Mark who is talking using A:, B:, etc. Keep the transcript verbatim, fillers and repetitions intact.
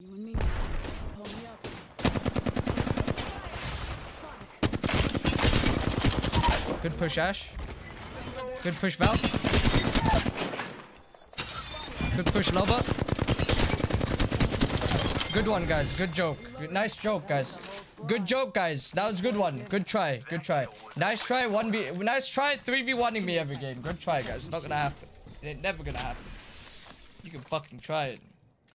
A: You and me. Hold me up.
B: Good push, Ash. Good push, Val. Good push, Loba. Good one, guys. Good joke. Nice joke, guys. Good joke, guys. That was a good one. Good try. Good try. Nice try. one v. Nice try. three v one-ing me every game. Good try, guys. It's not gonna happen. It ain't never gonna happen. You can fucking try it.